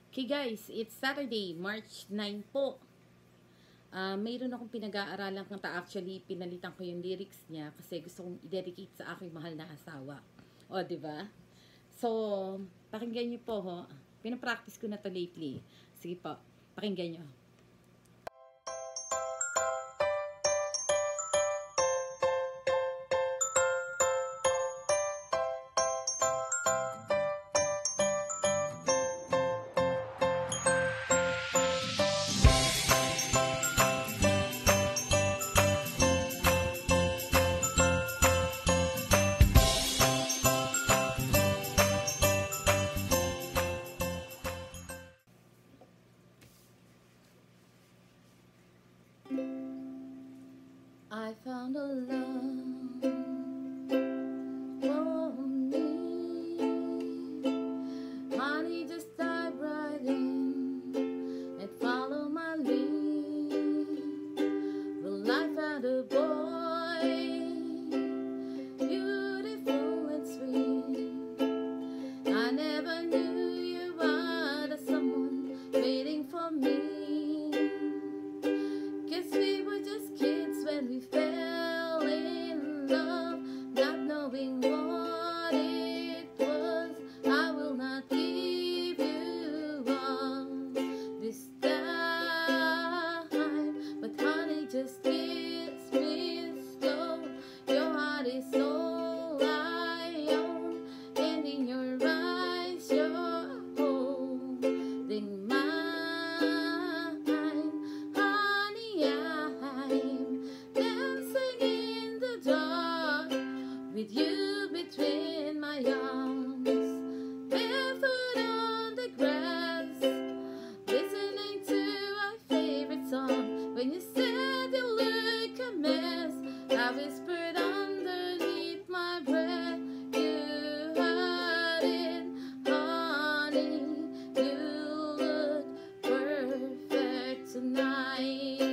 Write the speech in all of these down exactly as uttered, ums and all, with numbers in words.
Okay guys, it's Saturday, March ninth po. Uh, mayroon akong pinag-aaralan kanta. Actually, pinalitan ko yung lyrics niya kasi gusto kong i-dedicate sa aking mahal na asawa. O, di ba? So, pakinggan niyo po ho. Pinapractice ko na to lately. Sige po, pakinggan niyo. I found a love for me. Honey, just dive right in and follow my lead. Well, I found a boy, beautiful and sweet. I never knew you were the someone waiting for me. When we fell in love, not knowing what it was, I will not give you up this time. But honey, just kiss me slow. Your heart is all I own, and in your eyes you're holding mine. Honey, I'm with you between my arms, barefoot on the grass, listening to our favorite song. When you said you look a mess, I whispered underneath my breath, you heard it, honey, you look perfect tonight.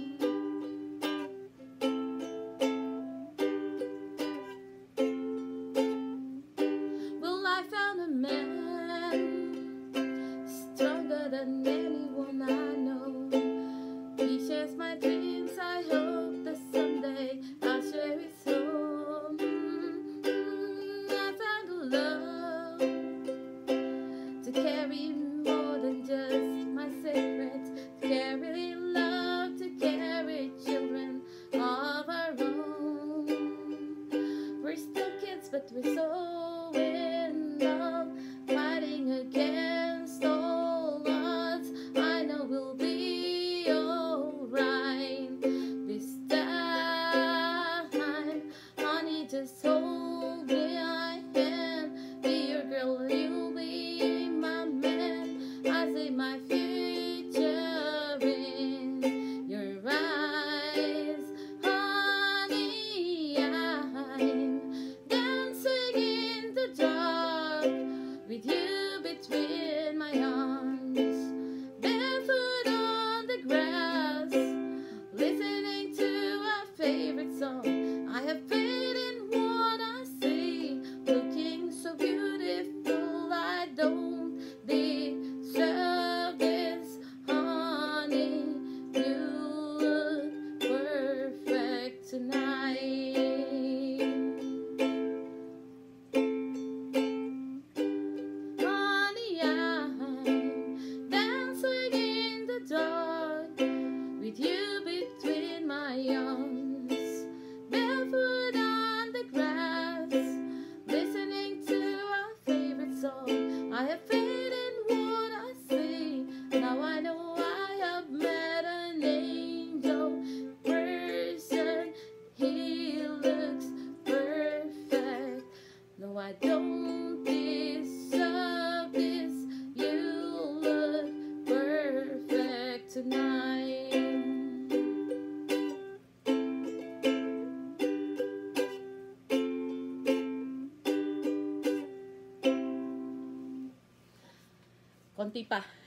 Than anyone I know, he shares my dreams. I hope that someday I'll share his home. Mm-hmm. I found a love to carry more than just my secrets, to carry love, to carry children of our own. We're still kids, but we're so in love, fighting against all. We'll be alright this time. Honey, just hold me, I can be your girl, you'll be my man. I see my future in your eyes. Honey, I'm dancing in the dark with you between my arms, barefoot on the grass, listening to our favorite song. I have faith in what I see, looking so beautiful. I don't deserve this, honey. You look perfect tonight. With you between my arms, barefoot on the grass, listening to our favorite song. I have faith in what I see. Now I know I have met an angel person. He looks perfect. No, I don't deserve this. You look perfect tonight. Konti pa.